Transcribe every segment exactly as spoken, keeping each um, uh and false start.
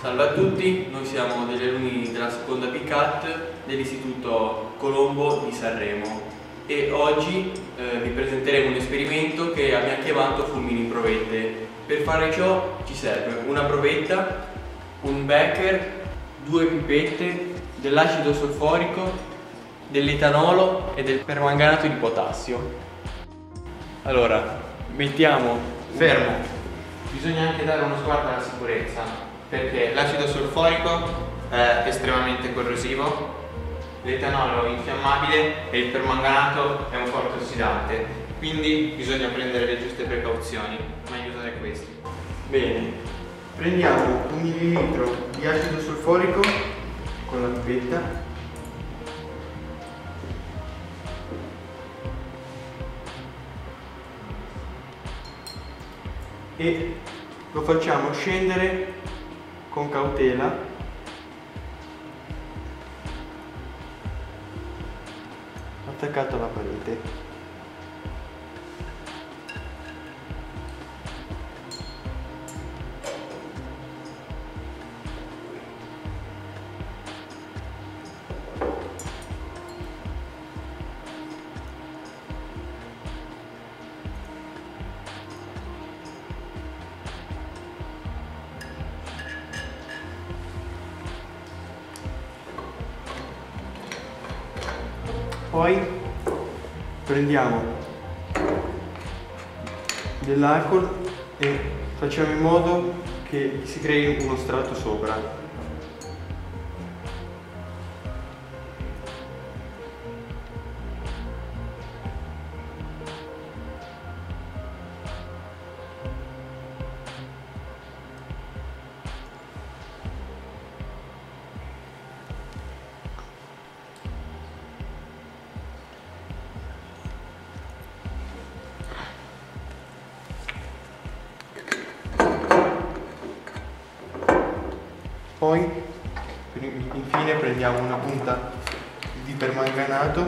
Salve a tutti, noi siamo degli alunni della seconda P C A T dell'Istituto Colombo di Sanremo e oggi eh, vi presenteremo un esperimento che abbiamo chiamato Fulmini Provette. Per fare ciò ci serve una provetta, un becker, due pipette dell'acido solforico, dell'etanolo e del permanganato di potassio. Allora, mettiamo fermo. Bisogna anche dare uno sguardo alla sicurezza, perché l'acido solforico è estremamente corrosivo, l'etanolo è infiammabile e il permanganato è un forte ossidante, quindi bisogna prendere le giuste precauzioni. Meglio usare questi. Bene, prendiamo un millilitro di acido solforico con la pipetta e lo facciamo scendere con cautela attaccato alla parete. Poi prendiamo dell'alcol e facciamo in modo che si crei uno strato sopra. Poi infine prendiamo una punta di permanganato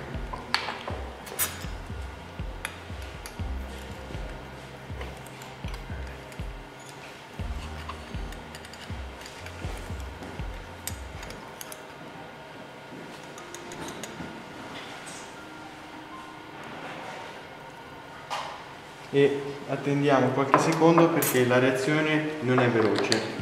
e attendiamo qualche secondo perché la reazione non è veloce.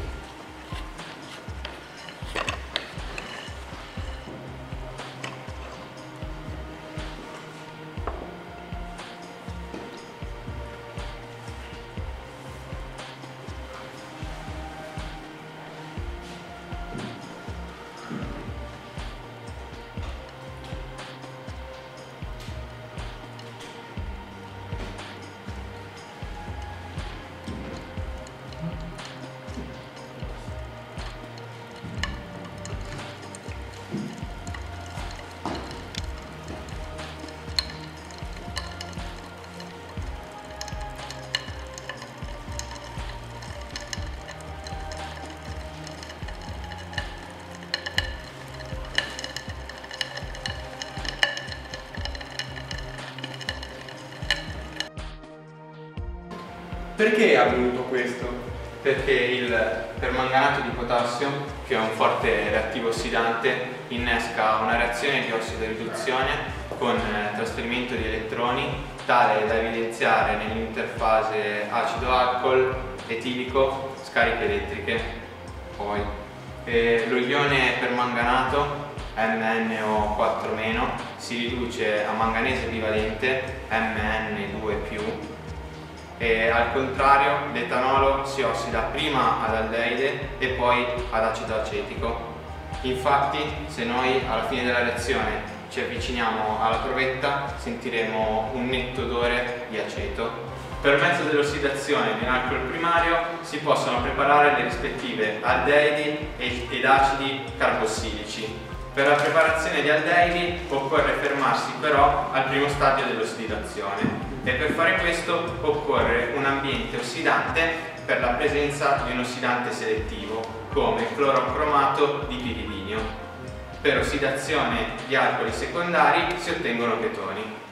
Perché è avvenuto questo? Perché il permanganato di potassio, che è un forte reattivo ossidante, innesca una reazione di ossidoriduzione con trasferimento di elettroni tale da evidenziare nell'interfase acido-alcol etilico scariche elettriche. Poi eh, lo ione permanganato M N O quattro meno si riduce a manganese bivalente M N due più e al contrario l'etanolo si ossida prima ad aldeide e poi ad acido acetico. Infatti, se noi alla fine della reazione ci avviciniamo alla provetta sentiremo un netto odore di aceto. Per mezzo dell'ossidazione di un alcol primario si possono preparare le rispettive aldeidi ed acidi carbossilici. Per la preparazione di aldeidi occorre fermarsi però al primo stadio dell'ossidazione e per fare questo occorre un ambiente ossidante per la presenza di un ossidante selettivo come il clorocromato di piridinio. Per ossidazione di alcoli secondari si ottengono chetoni.